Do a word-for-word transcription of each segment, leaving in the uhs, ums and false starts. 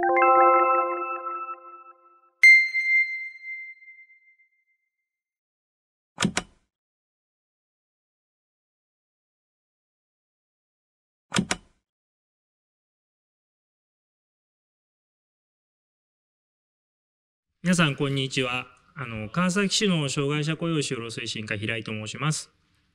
皆さん、こんにちは。あの川崎市の障害者雇用就労推進課、平井と申します。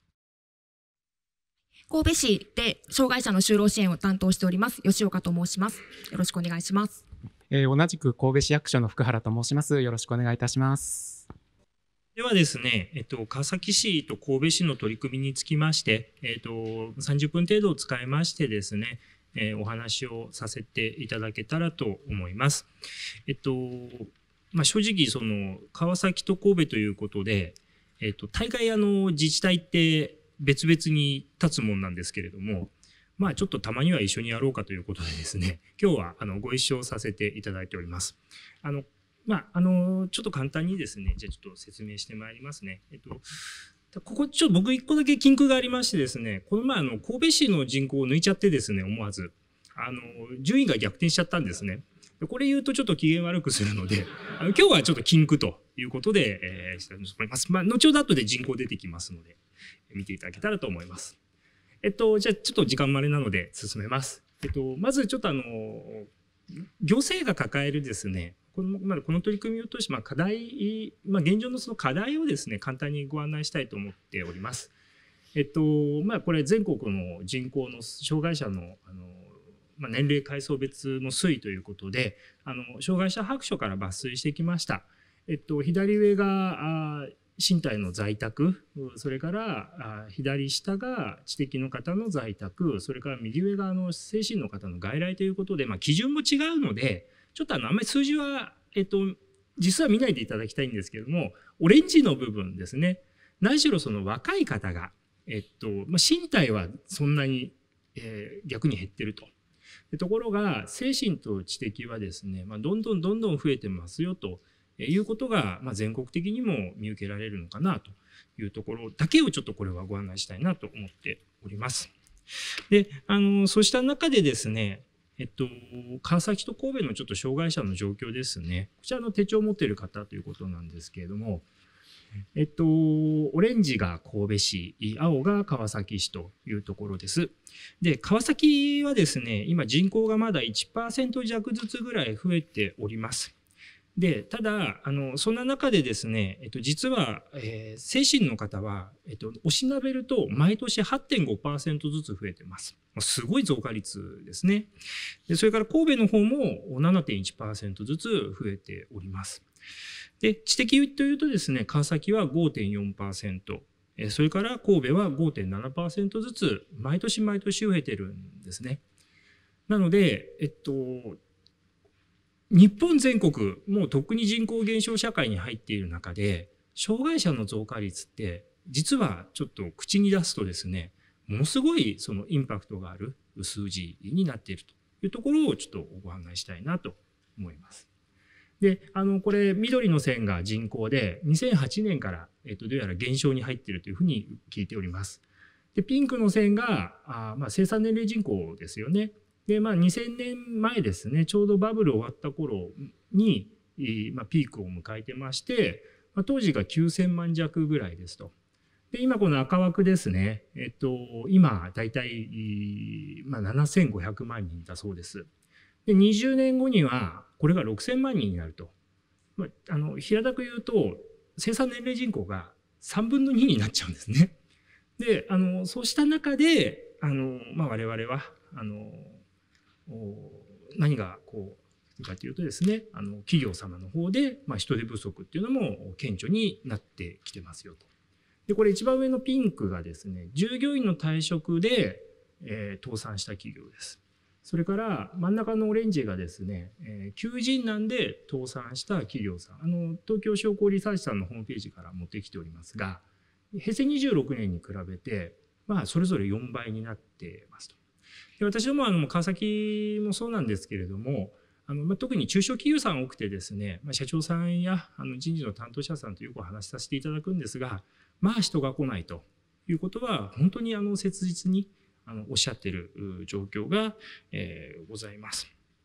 神戸市で障害者の就労支援を担当しております吉岡と申します。よろしくお願いします。 えー、同じく神戸市役所の福原と申します。よろしくお願いいたします。 ではですね、えっと、川崎市と神戸市の取り組みにつきまして、えっと、さんじゅっぷん程度を使いましてですね、えー、お話をさせていただけたらと思います。えっとまあ、正直その川崎と神戸ということで、えっと、大概あの自治体って別々に立つもんなんですけれども、まあちょっとたまには一緒にやろうかということでですね、今日はあのご一緒させていただいております。あのまああのちょっと簡単にですね、じゃあちょっと説明してまいりますね。えっとここちょっと僕一個だけ禁句がありましてですね、この前あの神戸市の人口を抜いちゃってですね、思わずあの順位が逆転しちゃったんですね。これ言うとちょっと機嫌悪くするので、あの今日はちょっと禁句ということで、えー、したいと思います。まあ、後ほど後で人口出てきますので、見ていただけたらと思います。えっと、じゃあちょっと時間まれなので進めます。えっと、まずちょっとあの、行政が抱えるですね、この、まあ、この取り組みを通して、まあ、課題、まあ、現状のその課題をですね、簡単にご案内したいと思っております。えっと、まあ、これ全国の人口の障害者の、あの、まあ、年齢階層別の推移ということで、あの障害者白書から抜粋してきました。えっと、左上があ身体の在宅、それからあ左下が知的の方の在宅、それから右上があの精神の方の外来ということで、まあ、基準も違うので、ちょっとあのあんまり数字は、えっと、実は見ないでいただきたいんですけれども、オレンジの部分ですね、何しろその若い方が、えっとまあ、身体はそんなに、えー、逆に減ってると。ところが精神と知的はですね、まあ、どんどんどんどん増えてますよということが、まあ、全国的にも見受けられるのかなというところだけをちょっとこれはご案内したいなと思っております。で、あのそうした中でですね、えっと、川崎と神戸のちょっと障害者の状況ですね。こちらの手帳を持っている方ということなんですけれども、えっと、オレンジが神戸市、青が川崎市というところです。で、川崎はですね、今人口がまだ いちパーセント 弱ずつぐらい増えております。で、ただ、あの、そんな中でですね、えっと、実は、えー、精神の方は、えっと、おしなべると毎年 はってんごパーセント ずつ増えてます。すごい増加率ですね。で、それから神戸の方も ななてんいちパーセント ずつ増えております。で、知的というとですね、川崎は ごてんよんパーセント、それから神戸は ごてんななパーセント ずつ毎年毎年増えてるんですね。なので、えっと、日本全国、もうとっくに人口減少社会に入っている中で、障害者の増加率って、実はちょっと口に出すとですね、ものすごいそのインパクトがある数字になっているというところをちょっとご案内したいなと思います。で、あの、これ、緑の線が人口で、にせんはちねんから、えっと、どうやら減少に入っているというふうに聞いております。で、ピンクの線が、あまあ、生産年齢人口ですよね。で、まあ、にせんねんまえですね、ちょうどバブル終わった頃に、まあ、ピークを迎えてまして、まあ、当時がきゅうせんまん弱ぐらいですと。で、今この赤枠ですね、えっと、今、だいたい、まあ、ななせんごひゃくまんにんだそうです。で、にじゅうねんごには、これがろくせんまんにんになると。まあ、あの、平たく言うと、生産年齢人口がさんぶんのにになっちゃうんですね。で、あの、そうした中で、あの、まあ、我々は、あの、何がこうかというとですね、あの企業様の方で、まあ、人手不足っていうのも顕著になってきてますよと。で、これ一番上のピンクがですね、従業員の退職で、えー、倒産した企業です。それから真ん中のオレンジがですね、えー、求人難で倒産した企業さん、あの東京商工リサーチさんのホームページから持ってきておりますが、へいせいにじゅうろくねんに比べて、まあ、それぞれよんばいになってますと。で、私どもあの川崎もそうなんですけれども、あのまあ、特に中小企業さん多くてですね、まあ、社長さんやあの人事の担当者さんとよくお話しさせていただくんですが、まあ人が来ないということは本当にあの切実にあのおっしゃっている状況が、えー、ございます。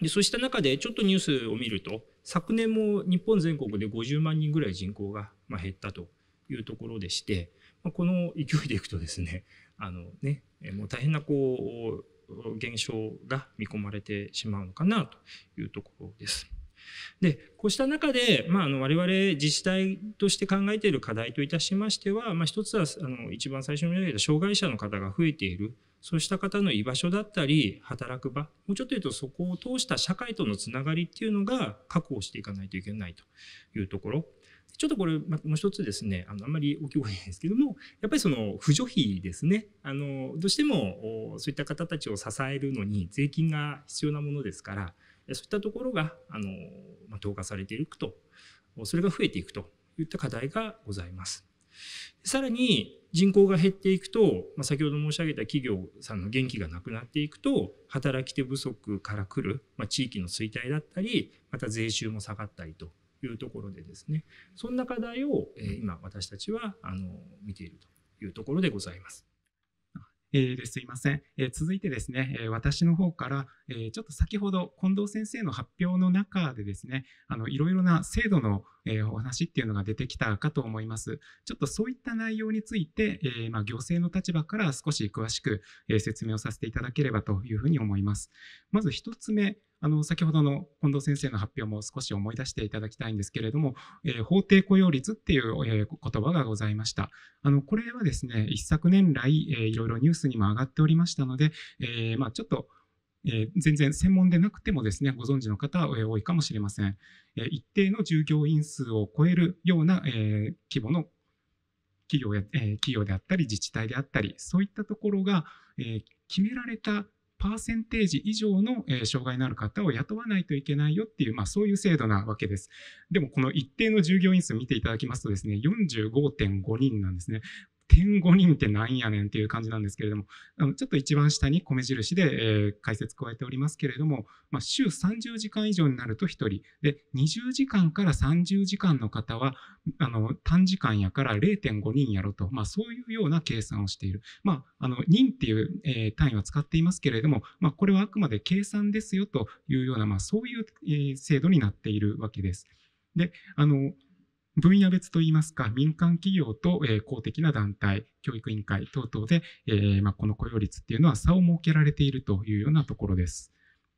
でそうした中でちょっとニュースを見ると、昨年も日本全国でごじゅうまんにんぐらい人口がまあ減ったというところでして、まあ、この勢いでいくとですね、あのね、もう大変なこう現象が見込まれてしまうのかなというところです。でこうした中で、まあ、あの我々自治体として考えている課題といたしましては、まあ、一つはあの一番最初に挙げた障害者の方が増えている、そうした方の居場所だったり働く場、もうちょっと言うとそこを通した社会とのつながりっていうのが確保していかないといけないというところ。ちょっとこれもう一つですね、あのあんまり大きい声ないですけども、やっぱりその扶助費ですね、あのどうしてもそういった方たちを支えるのに税金が必要なものですから、そういったところがあの、まあ、投下されていくと、それが増えていくといった課題がございます。さらに人口が減っていくと、まあ、先ほど申し上げた企業さんの元気がなくなっていくと、働き手不足から来る、まあ、地域の衰退だったり、また税収も下がったりというところでですね、そんな課題を、えー、今私たちはあの見ているというところでございます。 えー、ですいません、えー、続いてですね、えー、私の方から、えー、ちょっと先ほど近藤先生の発表の中でですね、あのいろいろな制度の、えー、お話っていうのが出てきたかと思います。ちょっとそういった内容について、えーまあ、行政の立場から少し詳しく、えー、説明をさせていただければというふうに思います。まず一つ目、あの先ほどの近藤先生の発表も少し思い出していただきたいんですけれども、えー、法定雇用率っていう、えー、言葉がございました。あのこれはですね、一昨年来、えー、いろいろニュースにも上がっておりましたので、えーまあ、ちょっと、えー、全然専門でなくてもですね、ご存知の方は多いかもしれません。えー、一定の従業員数を超えるような、えー、規模の企業や、えー、企業であったり自治体であったり、そういったところが、えー、決められたパーセンテージ以上の、えー、障害のある方を雇わないといけないよっていう、まあ、そういう制度なわけです。でもこの一定の従業員数見ていただきますとですね、よんじゅうごてんごにんなんですね。てんごにんってなんやねんっていう感じなんですけれども、あのちょっと一番下に米印で、えー、解説加えておりますけれども、まあ、週さんじゅうじかん以上になるとひとりで、にじゅうじかんからさんじゅうじかんの方はあの短時間やから れいてんごにんやろと、まあ、そういうような計算をしている。まあ、あの人っていう、えー、単位は使っていますけれども、まあ、これはあくまで計算ですよというような、まあ、そういう、えー、制度になっているわけです。で、あの分野別といいますか、民間企業と、えー、公的な団体、教育委員会等々で、えーまあ、この雇用率っていうのは差を設けられているというようなところです。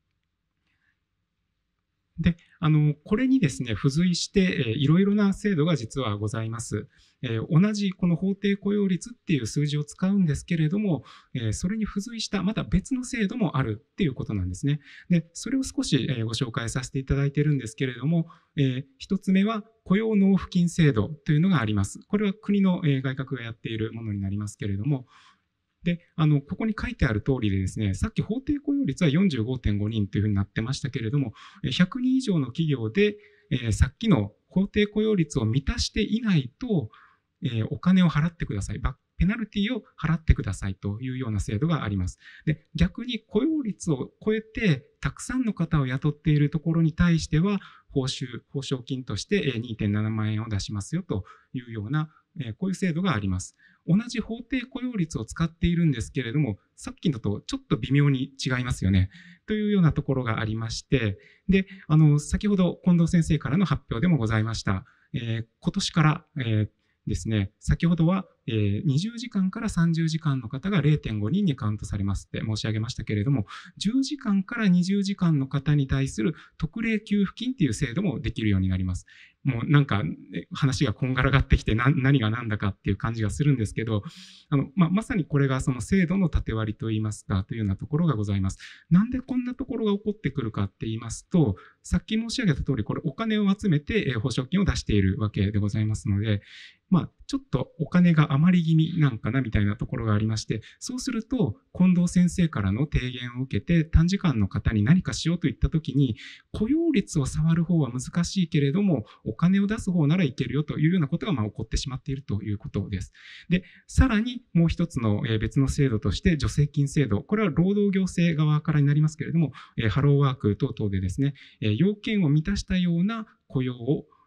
で、あのこれにですね、付随して、えー、いろいろな制度が実はございます。えー、同じこの法定雇用率っていう数字を使うんですけれども、えー、それに付随したまた別の制度もあるっていうことなんですね。で、それを少し、えー、ご紹介させていただいているんですけれども、えー、一つ目は雇用納付金制度というのがあります。これは国の、えー、外閣がやっているものになりますけれども、で、あの、ここに書いてある通りでですね、さっき法定雇用率は よんじゅうごてんごにんというふうになってましたけれども、ひゃくにん以上の企業で、えー、さっきの法定雇用率を満たしていないと、えー、お金を払ってください。ペナルティを払ってくださいというような制度があります。で、逆に雇用率を超えてたくさんの方を雇っているところに対しては、報酬、報奨金として にてんななまんえんを出しますよというような、こういう制度があります。同じ法定雇用率を使っているんですけれども、さっきのとちょっと微妙に違いますよね。というようなところがありまして、で、あの、先ほど近藤先生からの発表でもございました。えー、今年から、えーですね、先ほどは、えー、にじゅうじかんからさんじゅうじかんの方が れいてんごにんにカウントされますって申し上げましたけれども、じゅうじかんからにじゅうじかんの方に対する特例給付金っていう制度もできるようになります。もうなんか話がこんがらがってきて何、何が何だかっていう感じがするんですけど、あの、まあ、まさにこれがその制度の縦割りといいますかというようなところがございます。なんでこんなところが起こってくるかって言いますと、さっき申し上げた通り、これお金を集めて保証金を出しているわけでございますので、まあ、ちょっとお金が余り気味なんかなみたいなところがありまして、そうすると近藤先生からの提言を受けて短時間の方に何かしようといったときに、雇用率を触る方は難しいけれども、お金を出す方ならいけるよというようなことがまあ起こってしまっているということです。で、さらにもう一つの別の制度として助成金制度、これは労働行政側からになりますけれども、ハローワーク等々でですね、要件を満たしたような雇用を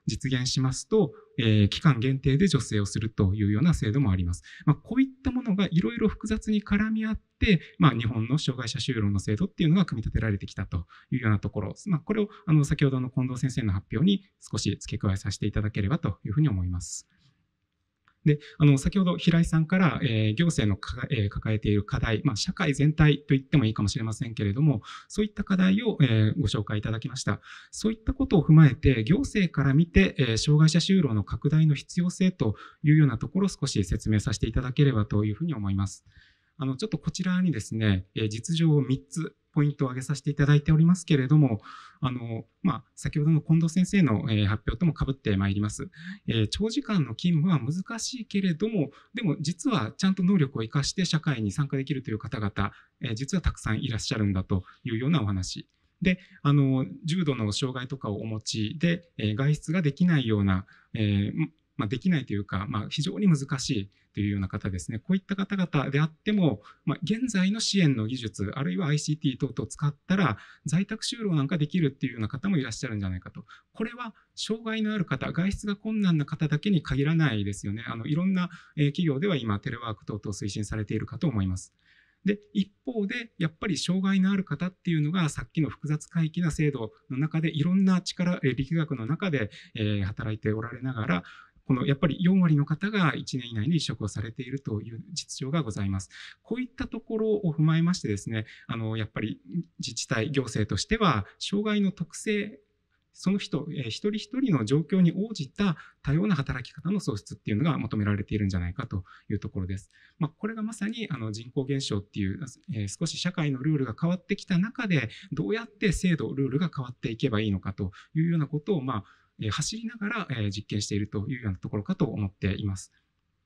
実現しますと、えー、期間限定で助成をするというような制度もあります。まあ、こういったものがいろいろ複雑に絡み合って、まあ、日本の障害者就労の制度っていうのが組み立てられてきたというようなところ、まあ、これをあの先ほどの近藤先生の発表に少し付け加えさせていただければというふうに思います。で、あの、先ほど平井さんから、えー、行政のか、えー、抱えている課題、まあ、社会全体と言ってもいいかもしれませんけれども、そういった課題を、えー、ご紹介いただきました。そういったことを踏まえて、行政から見て、えー、障害者就労の拡大の必要性というようなところを少し説明させていただければというふうに思います。あの、ちょっとこちらにですね、えー、実情をみっつ、ポイントを挙げさせていただいておりますけれども、あの、まあ、先ほどの近藤先生の、えー、発表とも被ってまいります、えー。長時間の勤務は難しいけれども、でも実はちゃんと能力を生かして社会に参加できるという方々、えー、実はたくさんいらっしゃるんだというようなお話。で、あの、重度の障害とかをお持ちで、えー、外出ができないような、えーまあ、できないというか、まあ、非常に難しいというような方ですね。こういった方々であっても、まあ、現在の支援の技術、あるいは アイシーティー 等々を使ったら、在宅就労なんかできるっていうような方もいらっしゃるんじゃないかと。これは、障害のある方、外出が困難な方だけに限らないですよね。あの、いろんな企業では今、テレワーク等々推進されているかと思います。で、一方で、やっぱり障害のある方っていうのが、さっきの複雑回帰な制度の中で、いろんな力、力学の中で、えー、働いておられながら、このやっぱりよんわりの方がいちねん以内に離職をされているという実情がございます。こういったところを踏まえましてですね、あの、やっぱり自治体、行政としては、障害の特性、その人、えー、一人一人の状況に応じた多様な働き方の創出っていうのが求められているんじゃないかというところです。まあ、これがまさにあの人口減少っていう、えー、少し社会のルールが変わってきた中で、どうやって制度、ルールが変わっていけばいいのかというようなことを、まあ、走りながら実験しているというようなところかと思っています。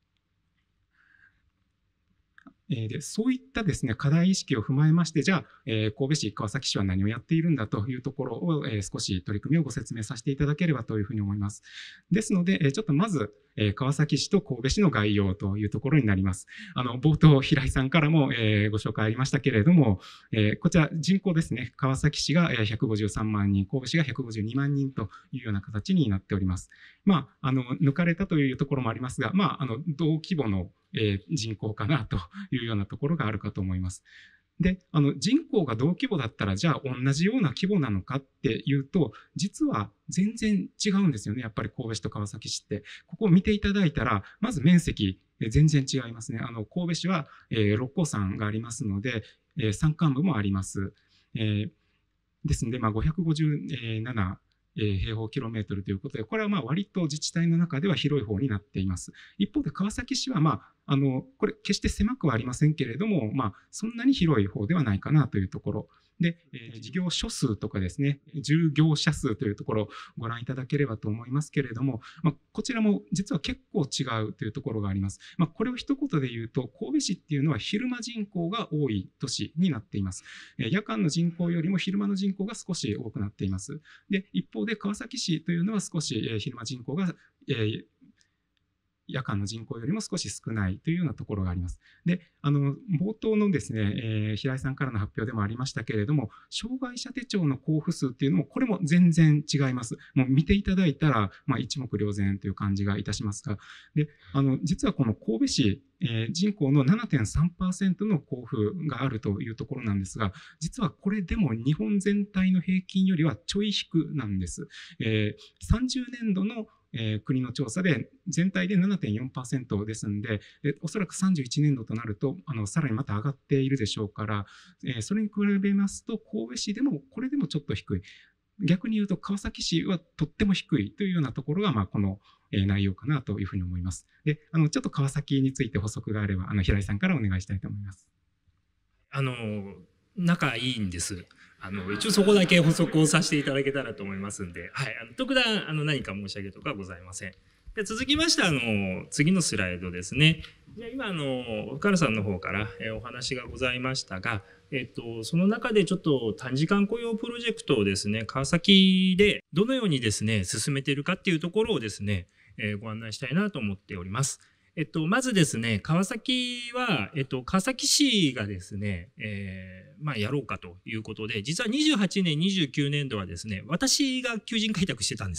でそういったですね、課題意識を踏まえまして、じゃあ、えー、神戸市、川崎市は何をやっているんだというところを、えー、少し取り組みをご説明させていただければというふうに思います。ですので、えー、ちょっとまず、えー、川崎市と神戸市の概要というところになります。あの、冒頭、平井さんからも、えー、ご紹介ありましたけれども、えー、こちら人口ですね、川崎市がひゃくごじゅうさんまんにん、神戸市がひゃくごじゅうにまんにんというような形になっております。まあ、あの、抜かれたというところもありますが、まあ、あの、同規模のえー、人口かなというようなところがあるかと思います。で、あの人口が同規模だったら、じゃあ同じような規模なのかっていうと、実は全然違うんですよね。やっぱり神戸市と川崎市って。ここを見ていただいたら、まず面積、えー、全然違いますね。あの神戸市は、えー、六甲山がありますので、えー、山間部もあります。えー、ですので、まあ、ごひゃくごじゅうなな平方キロメートルということで、これはまあ割と自治体の中では広い方になっています。一方で川崎市は、まあ、あのこれ決して狭くはありませんけれども、まあ、そんなに広い方ではないかなというところで、えー、事業所数とかですね、従業者数というところをご覧いただければと思いますけれども、まあ、こちらも実は結構違うというところがあります。まあ、これを一言で言うと、神戸市っていうのは昼間人口が多い都市になっています。えー、夜間の人口よりも昼間の人口が少し多くなっています。で、一方で川崎市というのは少し、えー、昼間人口が、えー夜間の人口よりも少し少ないというようなところがあります。で、あの冒頭のですね、えー、平井さんからの発表でもありましたけれども、障害者手帳の交付数っていうのも、これも全然違います。もう見ていただいたら、まあ、一目瞭然という感じがいたしますが、で、あの実はこの神戸市、えー、人口の ななてんさんパーセント の交付があるというところなんですが、実はこれでも日本全体の平均よりはちょい低なんです。えー、さんじゅうねんどのえー、国の調査で全体で ななてんよんパーセント ですので、でおそらくさんじゅういちねんどとなるとあのさらにまた上がっているでしょうから、えー、それに比べますと神戸市でもこれでもちょっと低い。逆に言うと川崎市はとっても低いというようなところが、まあ、この内容かなというふうに思います。で、あのちょっと川崎について補足があれば、あの平井さんからお願いしたいと思います。 あの仲いいんです。あの一応そこだけ補足をさせていただけたらと思いますんで、はい、あの特段あの何か申し上げるとかはございません。で続きましてあの次のスライドですね。じゃあ今あの深原さんの方から、えー、お話がございましたが、えっと、その中でちょっと短時間雇用プロジェクトをですね、川崎でどのようにですね進めているかっていうところをですね、えー、ご案内したいなと思っております。えっと、まずですね、川崎は、えっと、川崎市がですね、えー、まあ、やろうかということで、実はにじゅうはちねん、にじゅうきゅうねんどはですね、私が求人開拓してたんですよ。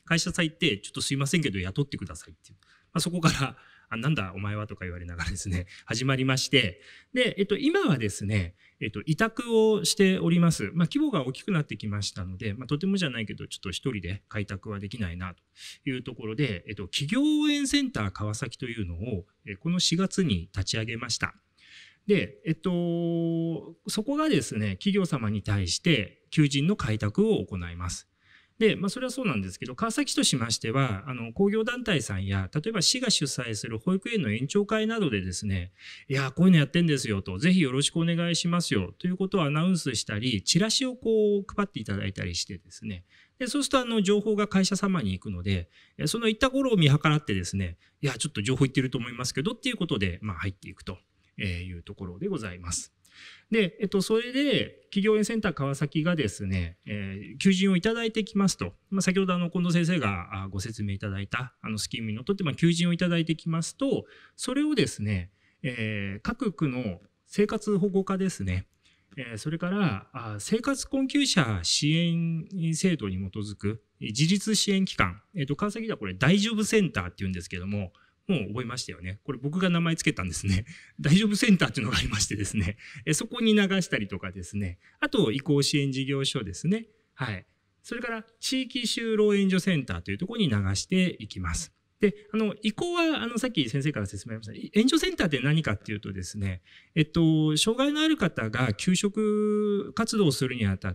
会社さん行って、ちょっとすいませんけど雇ってくださいっていう。まあ、そこから、あ、なんだお前はとか言われながらですね、始まりまして、で、えっと、今はですね、えっと、委託をしております。まあ、規模が大きくなってきましたので、まあ、とてもじゃないけど、ちょっと一人で開拓はできないなというところで、えっと、企業応援センター川崎というのを、えこのしがつに立ち上げました。で、えっと、そこがですね、企業様に対して求人の開拓を行います。で、まあ、それはそうなんですけど、川崎市としましては、あの、工業団体さんや、例えば市が主催する保育園の延長会などでですね、いや、こういうのやってんですよと、ぜひよろしくお願いしますよ、ということをアナウンスしたり、チラシをこう、配っていただいたりしてですね、で、そうすると、あの、情報が会社様に行くので、その行った頃を見計らってですね、いや、ちょっと情報行ってると思いますけど、っていうことで、まあ、入っていくというところでございます。で、えっと、それで、企業応援センター川崎がですね、えー、求人をいただいてきますと、まあ、先ほどあの、近藤先生がご説明いただいた、あの、スキームにのっとって、まあ、求人をいただいてきますと、それをですね、えー、各区の生活保護課ですね、えー、それから、あ生活困窮者支援制度に基づく自立支援機関、えっと、川崎ではこれ、大丈夫センターって言うんですけども、もう覚えましたよね。これ僕が名前つけたんですね。大丈夫センターっていうのがありましてですね。えそこに流したりとかですね。あと、移行支援事業所ですね。はい。それから、地域就労援助センターというところに流していきます。で、あの、移行は、あの、さっき先生から説明ありました。援助センターって何かっていうとですね、えっと、障害のある方が求職活動をするにあたって、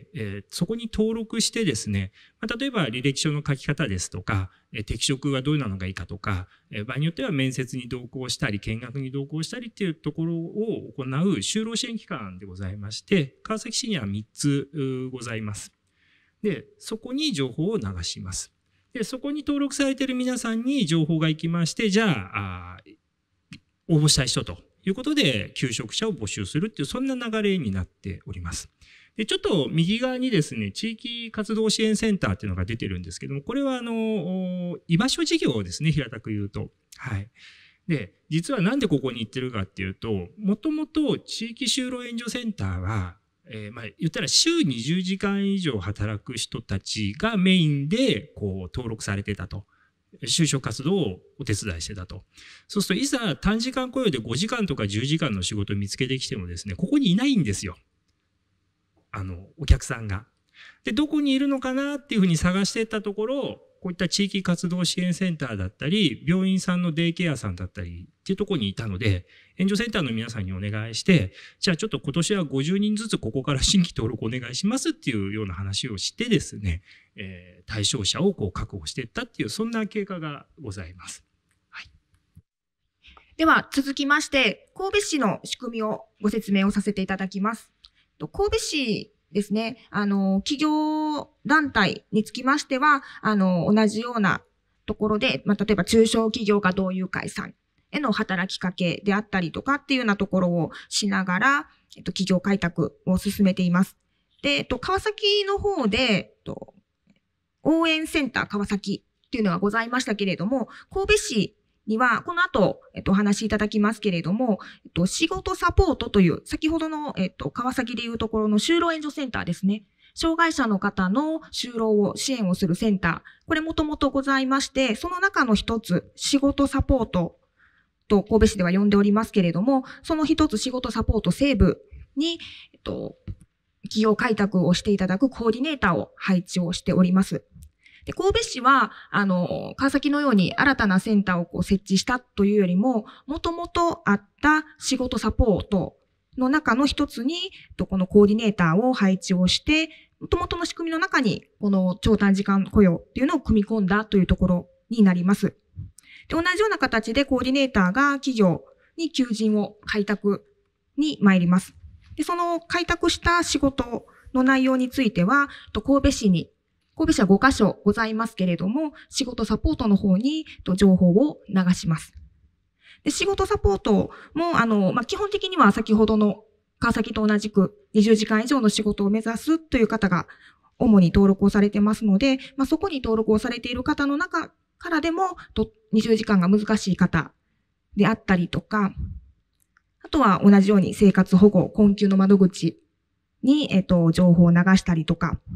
えー、そこに登録してですね、まあ、例えば履歴書の書き方ですとか、えー、適職はどういうのがいいかとか、えー、場合によっては面接に同行したり、見学に同行したりっていうところを行う就労支援機関でございまして、川崎市にはみっつございます。で、そこに情報を流します。で、そこに登録されている皆さんに情報が行きまして、じゃあ、あ応募したい人ということで、求職者を募集するっていう、そんな流れになっております。で、ちょっと右側にですね、地域活動支援センターっていうのが出てるんですけども、これはあの、居場所事業ですね、平たく言うと。はい。で、実はなんでここに行ってるかっていうと、もともと地域就労援助センターは、えー、まあ言ったら週にじゅうじかん以上働く人たちがメインでこう登録されてたと。就職活動をお手伝いしてたと。そうするといざ短時間雇用でごじかんとかじゅうじかんの仕事を見つけてきてもですね、ここにいないんですよ。あの、お客さんが。で、どこにいるのかなっていうふうに探していったところ、こういった地域活動支援センターだったり、病院さんのデイケアさんだったりっていうところにいたので、援助センターの皆さんにお願いして、じゃあちょっと今年はごじゅうにんずつここから新規登録お願いしますっていうような話をしてですね、えー、対象者をこう確保していったっていう、そんな経過がございます。はい。 では続きまして、神戸市の仕組みをご説明をさせていただきます。神戸市ですね、あの、企業団体につきましては、あの、同じようなところで、まあ、例えば中小企業家同友会さんへの働きかけであったりとかっていうようなところをしながら、えっと、企業開拓を進めています。で、えっと、川崎の方で、えっと、応援センター川崎っていうのがございましたけれども、神戸市には、この後、えっと、お話しいただきますけれども、えっと、仕事サポートという、先ほどの、えっと、川崎でいうところの就労援助センターですね。障害者の方の就労を支援をするセンター。これもともとございまして、その中の一つ、仕事サポートと神戸市では呼んでおりますけれども、その一つ仕事サポート西部に、えっと、企業開拓をしていただくコーディネーターを配置をしております。で、神戸市は、あの、川崎のように新たなセンターをこう設置したというよりも、もともとあった仕事サポートの中の一つに、このコーディネーターを配置をして、もともとの仕組みの中に、この長短時間雇用っていうのを組み込んだというところになります。で、同じような形でコーディネーターが企業に求人を開拓に参ります。で、その開拓した仕事の内容については、神戸市に神戸市はごかしょございますけれども、仕事サポートの方に情報を流します。で、仕事サポートも、あの、まあ、基本的には先ほどの川崎と同じくにじゅうじかん以上の仕事を目指すという方が主に登録をされてますので、まあ、そこに登録をされている方の中からでも、にじゅうじかんが難しい方であったりとか、あとは同じように生活保護、困窮の窓口に、えっと、情報を流したりとか、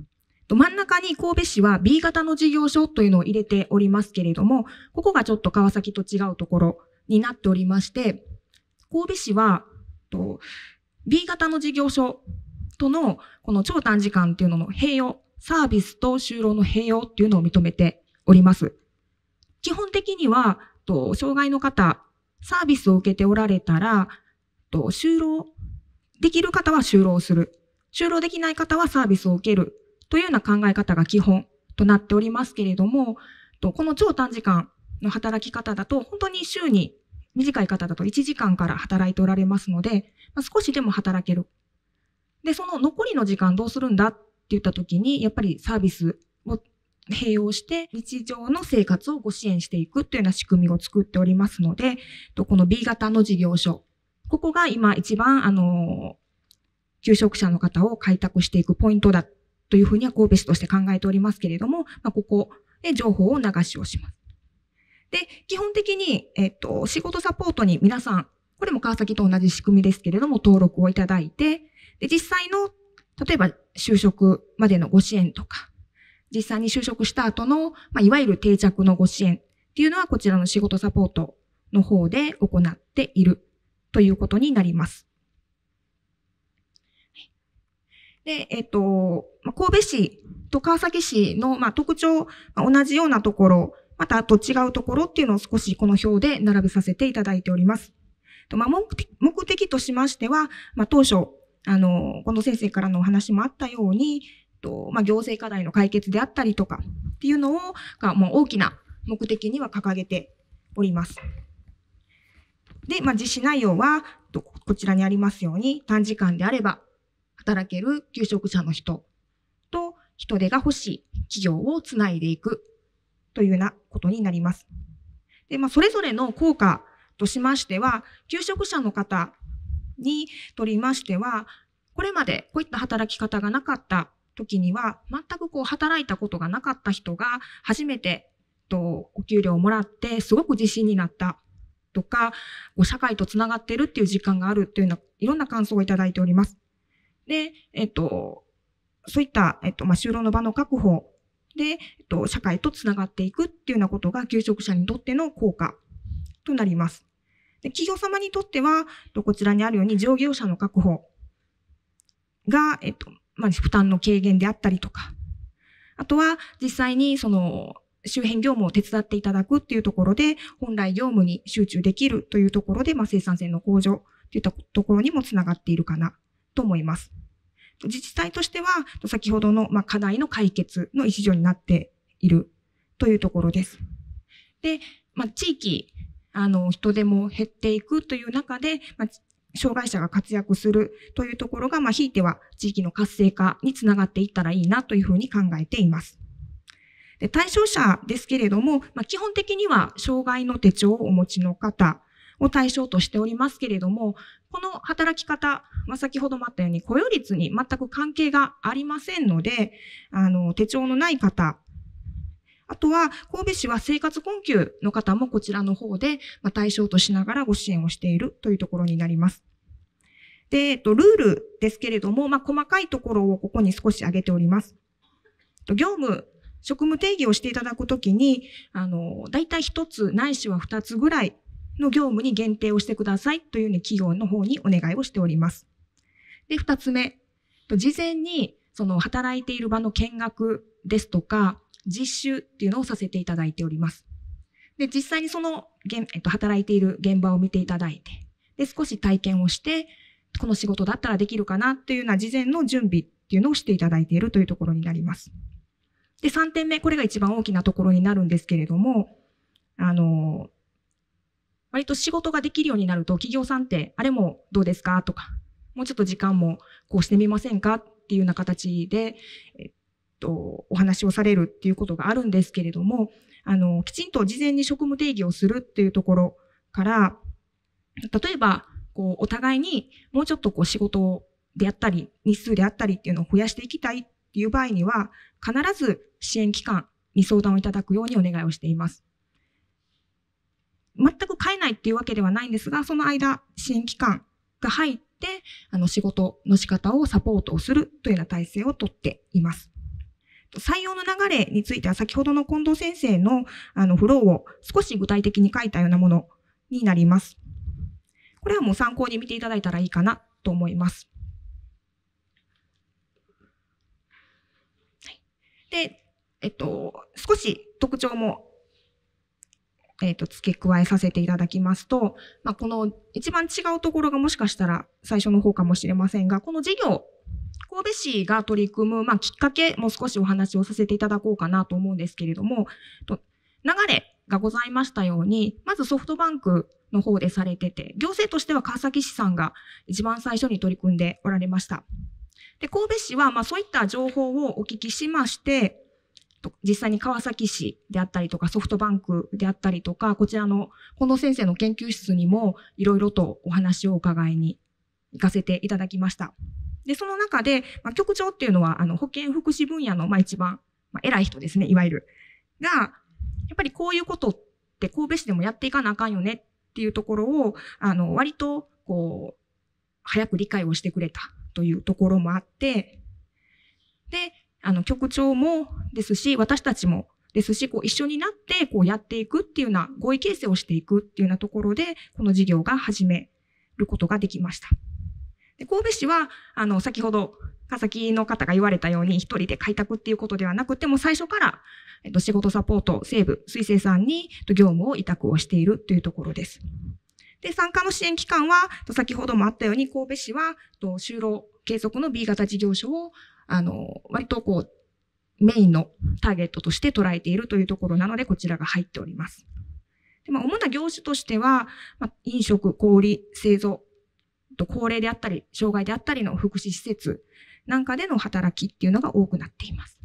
真ん中に神戸市は ビー 型の事業所というのを入れておりますけれども、ここがちょっと川崎と違うところになっておりまして、神戸市は ビー 型の事業所とのこの超短時間っていうのの併用、サービスと就労の併用っていうのを認めております。基本的には、障害の方、サービスを受けておられたら、就労できる方は就労する。就労できない方はサービスを受ける。というような考え方が基本となっておりますけれども、この超短時間の働き方だと、本当に週に短い方だといちじかんから働いておられますので、まあ、少しでも働ける。で、その残りの時間どうするんだって言ったときに、やっぱりサービスを併用して日常の生活をご支援していくというような仕組みを作っておりますので、この ビー 型の事業所、ここが今一番、あの、求職者の方を開拓していくポイントだというふうには神戸市として考えておりますけれども、まあ、ここで情報を流しをします。で、基本的に、えっと、仕事サポートに皆さん、これも川崎と同じ仕組みですけれども、登録をいただいて、で、実際の、例えば就職までのご支援とか、実際に就職した後の、まあ、いわゆる定着のご支援っていうのは、こちらの仕事サポートの方で行っているということになります。で、えっと、神戸市と川崎市の、まあ、特徴、まあ、同じようなところ、またあと違うところっていうのを少しこの表で並べさせていただいております。まあ、目的、目的としましては、まあ、当初、あの、この先生からのお話もあったように、とまあ、行政課題の解決であったりとかっていうのを、がもう大きな目的には掲げております。で、まあ、実施内容は、こちらにありますように、短時間であれば、働ける求職者の人と人手が欲しい企業をつないでいくというようなことになります。で、まあ、それぞれの効果としましては、求職者の方にとりましては、これまでこういった働き方がなかった時には、全くこう働いたことがなかった人が初めてとお給料をもらってすごく自信になったとか、社会とつながっているっていう実感があるというようないろんな感想をいただいております。で、えっと、そういった、えっと、まあ、就労の場の確保で、えっと、社会とつながっていくっていうようなことが求職者にとっての効果となります。で、企業様にとっては、こちらにあるように上業者の確保が、えっと、まあ、負担の軽減であったりとか、あとは実際にその周辺業務を手伝っていただくっていうところで、本来業務に集中できるというところで、まあ、生産性の向上といったところにもつながっているかなと思います。自治体としては、先ほどのまあ課題の解決の一助になっているというところです。で、まあ、地域、あの、人手も減っていくという中で、まあ、障害者が活躍するというところが、まあ、ひいては地域の活性化につながっていったらいいなというふうに考えています。で、対象者ですけれども、まあ、基本的には障害の手帳をお持ちの方を対象としておりますけれども、この働き方は先ほどもあったように雇用率に全く関係がありませんので、あの、手帳のない方、あとは神戸市は生活困窮の方もこちらの方で対象としながらご支援をしているというところになります。で、えっと、ルールですけれども、まあ、細かいところをここに少し挙げております。業務、職務定義をしていただくときに、あの、だいたい一つないしは二つぐらいの業務に限定をしてくださいというふうに企業の方にお願いをしております。で、二つ目、事前にその働いている場の見学ですとか、実習っていうのをさせていただいております。で、実際にその、えっと、働いている現場を見ていただいて、で、少し体験をして、この仕事だったらできるかなっていうような事前の準備っていうのをしていただいているというところになります。で、さんてんめ、これが一番大きなところになるんですけれども、あの、割と仕事ができるようになると、企業さんって、あれもどうですかとか、もうちょっと時間もこうしてみませんかっていうような形で、えっと、お話をされるっていうことがあるんですけれども、あの、きちんと事前に職務定義をするっていうところから、例えば、こう、お互いにもうちょっとこう仕事であったり、日数であったりっていうのを増やしていきたいっていう場合には、必ず支援機関に相談をいただくようにお願いをしています。全く変えないっていうわけではないんですが、その間、支援機関が入って、あの、仕事の仕方をサポートをするというような体制をとっています。 採用の流れについては先ほどの近藤先生のあのフローを少し具体的に書いたようなものになります。これはもう参考に見ていただいたらいいかなと思います。で、えっと、少し特徴も、えっと、付け加えさせていただきますと、まあ、この一番違うところがもしかしたら最初の方かもしれませんが、この事業、神戸市が取り組む、まあ、きっかけも少しお話をさせていただこうかなと思うんですけれども、と流れがございましたように、まずソフトバンクの方でされてて、行政としては川崎市さんが一番最初に取り組んでおられました。で、神戸市は、まあ、そういった情報をお聞きしまして、実際に川崎市であったりとかソフトバンクであったりとか、こちらの近藤先生の研究室にもいろいろとお話を伺いに行かせていただきました。で、その中で、まあ、局長っていうのは、あの、保健福祉分野の、まあ、一番、まあ、偉い人ですね、いわゆる。が、やっぱりこういうことって神戸市でもやっていかなあかんよねっていうところを、あの、割と、こう、早く理解をしてくれたというところもあって、で、あの、局長もですし、私たちもですし、こう、一緒になって、こう、やっていくっていうような合意形成をしていくっていうようなところで、この事業が始めることができました。で、神戸市は、あの、先ほど、川崎の方が言われたように、一人で開拓っていうことではなくても、最初から、えっと、仕事サポート、西部、水生さんに、業務を委託をしているというところです。で、参加の支援機関は、先ほどもあったように、神戸市は、就労継続の ビー 型事業所を、あの、割とこう、メインのターゲットとして捉えているというところなので、こちらが入っております。で、まあ、主な業種としては、まあ、飲食、小売、製造、高齢であったり、障害であったりの福祉施設なんかでの働きっていうのが多くなっています。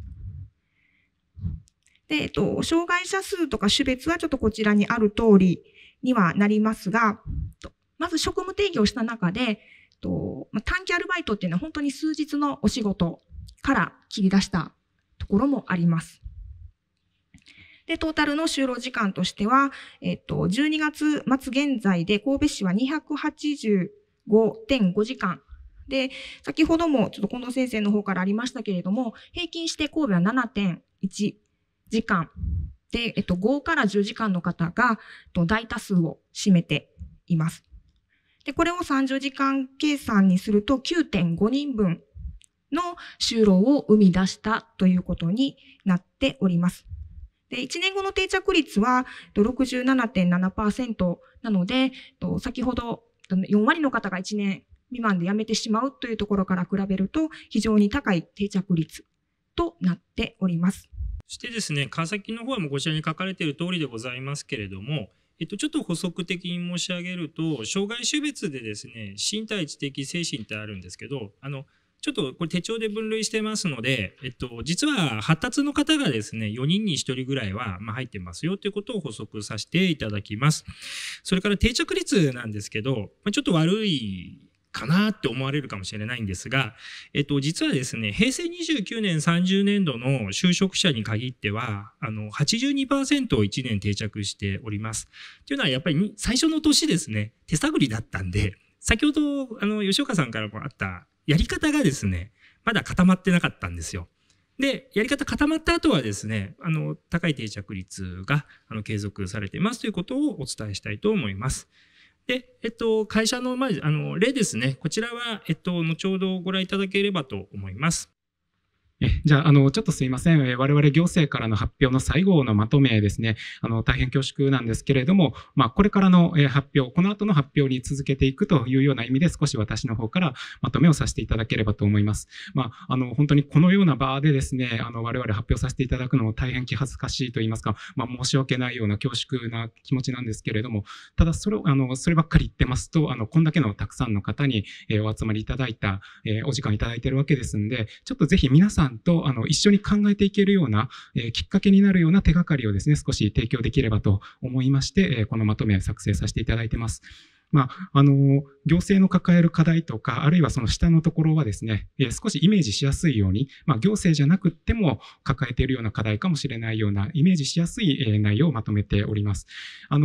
で、えっと、障害者数とか種別はちょっとこちらにある通りにはなりますが、まず職務定義をした中で、とまあ、短期アルバイトっていうのは本当に数日のお仕事から切り出したところもあります。で、トータルの就労時間としては、えっと、じゅうにがつ末現在で神戸市はにひゃくはちじゅうごてんごじかん。で、先ほどもちょっと近藤先生の方からありましたけれども、平均して神戸は ななてんいちじかん。で、えっと、ごからじゅうじかんの方が大多数を占めています。で、これをさんじゅうじかん計算にすると きゅうてんごにんぶんの就労を生み出したということになっております。で、いちねんごの定着率は ろくじゅうななてんななパーセント なので、先ほどよんわりの方がいちねん未満で辞めてしまうというところから比べると非常に高い定着率となっております。 そしてですね、川崎の方はもうこちらに書かれている通りでございますけれども、えっと、ちょっと補足的に申し上げると、障害種別でですね、身体知的精神ってあるんですけど、あの、ちょっとこれ手帳で分類してますので、えっと、実は発達の方がですね、よにんにひとりぐらいはまあ入ってますよということを補足させていただきます。それから定着率なんですけど、ちょっと悪いかなって思われるかもしれないんですが、えっと、実はですね、へいせいにじゅうきゅうねん、さんじゅうねんどの就職者に限っては、あの、はちじゅうにパーセント をいちねん定着しております。というのはやっぱり最初の年ですね、手探りだったんで、先ほど、あの、吉岡さんからもあったやり方がですね、まだ固まってなかったんですよ。で、やり方固まった後はですね、あの、高い定着率が、あの、継続されていますということをお伝えしたいと思います。で、えっと、会社の、まあ、あの、例ですね。こちらは、えっと、後ほどご覧いただければと思います。 えじゃあ、あの、ちょっとすいません。え我々行政からの発表の最後のまとめですね。あの、大変恐縮なんですけれども、まあ、これからのえ発表、この後の発表に続けていくというような意味で少し私の方からまとめをさせていただければと思います。まあ、あの、本当にこのような場でですね、あの、我々発表させていただくのも大変気恥ずかしいと言いますか、まあ、申し訳ないような恐縮な気持ちなんですけれども、ただそれを、あの、そればっかり言ってますと、あの、こんだけのたくさんの方にえお集まりいただいた、えお時間いただいているわけですんで、ちょっとぜひ皆さんと、あの、一緒に考えていけるような、えー、きっかけになるような手がかりをですね、少し提供できればと思いまして、えー、このまとめを作成させていただいています。まあ、あの、行政の抱える課題とか、あるいはその下のところはですね、えー、少しイメージしやすいように、まあ、行政じゃなくっても抱えているような課題かもしれないような、イメージしやすい、えー、内容をまとめております。あの、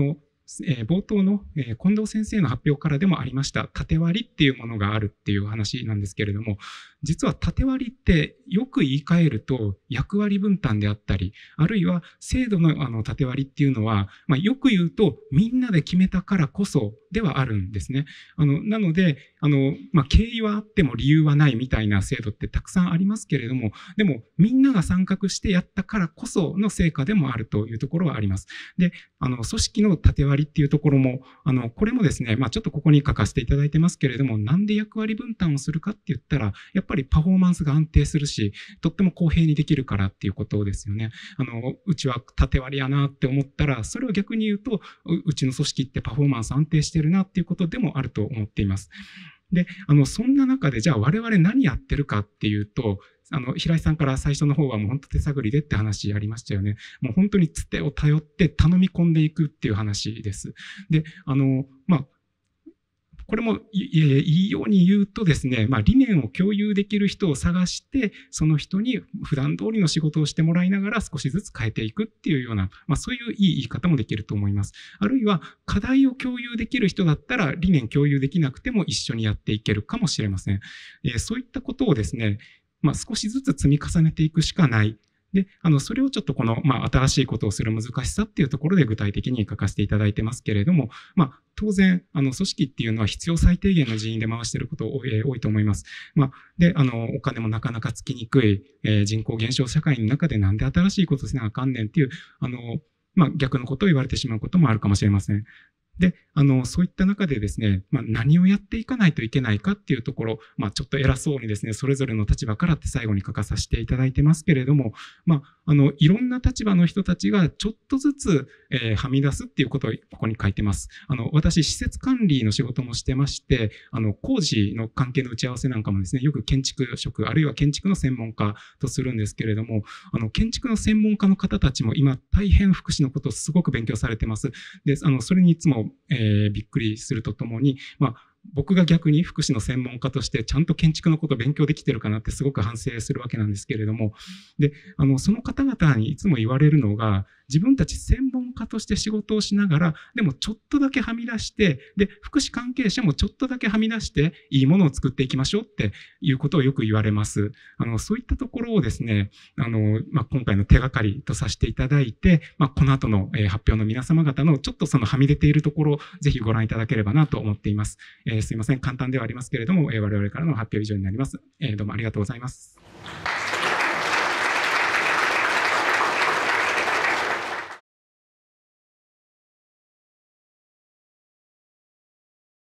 えー、冒頭の、えー、近藤先生の発表からでもありました縦割りっていうものがあるっていう話なんですけれども、実は縦割りってよく言い換えると役割分担であったり、あるいは制度のあの縦割りっていうのは、まあ、よく言うとみんなで決めたからこそではあるんですね。あのなのであの、まあ、経緯はあっても理由はないみたいな制度ってたくさんありますけれども、でもみんなが参画してやったからこその成果でもあるというところはあります。で、あの組織の縦割りっていうところも、あのこれもですね、まあ、ちょっとここに書かせていただいてますけれども、なんで役割分担をするかって言ったら、やっぱりパフォーマンスが安定するし、とっても公平にできるからっていうことですよね。あのうちは縦割りやなって思ったら、それを逆に言うと、う, うちの組織ってパフォーマンス安定してるなっていうことでもあると思っています。で、あのそんな中でじゃあ我々何やってるかっていうと、あの平井さんから最初の方はもう本当手探りでって話ありましたよね。もう本当につてを頼って頼み込んでいくっていう話です。で、あのまあこれもいいように言うとですね、まあ、理念を共有できる人を探して、その人に普段通りの仕事をしてもらいながら少しずつ変えていくっていうような、まあ、そういういい言い方もできると思います。あるいは課題を共有できる人だったら理念共有できなくても一緒にやっていけるかもしれません。えー、そういったことをですね、まあ、少しずつ積み重ねていくしかない。で、あの、それをちょっとこの、まあ、新しいことをする難しさっていうところで具体的に書かせていただいてますけれども、まあ、当然、あの、組織っていうのは必要最低限の人員で回していること、えー、多いと思います。まあ、で、あの、お金もなかなかつきにくい、えー、人口減少社会の中でなんで新しいことをせなあかんねんっていう、あの、まあ、逆のことを言われてしまうこともあるかもしれません。で、あの、そういった中でですね、まあ、何をやっていかないといけないかっていうところ、まあ、ちょっと偉そうにですね、それぞれの立場からって最後に書かさせていただいてますけれども、まあ、あの、いろんな立場の人たちがちょっとずつ、えー、はみ出すっていうことをここに書いてます。あの、私、施設管理の仕事もしてまして、あの、工事の関係の打ち合わせなんかもですね、よく建築職、あるいは建築の専門家とするんですけれども、あの、建築の専門家の方たちも今、大変福祉のことをすごく勉強されてます。で、あの、それにいつもえー、びっくりするとともに、まあ、僕が逆に福祉の専門家としてちゃんと建築のことを勉強できてるかなってすごく反省するわけなんですけれども、で、あの、その方々にいつも言われるのが、自分たち専門家として仕事をしながら、でもちょっとだけはみ出して、で、福祉関係者もちょっとだけはみ出して、いいものを作っていきましょうっていうことをよく言われます。あの、そういったところをですね、あの、まあ、今回の手がかりとさせていただいて、まあ、この後の、えー、発表の皆様方のちょっとそのはみ出ているところをぜひご覧いただければなと思っています。えー、すいません。簡単ではありますけれども、えー、我々からの発表以上になります。えー、どうもありがとうございます。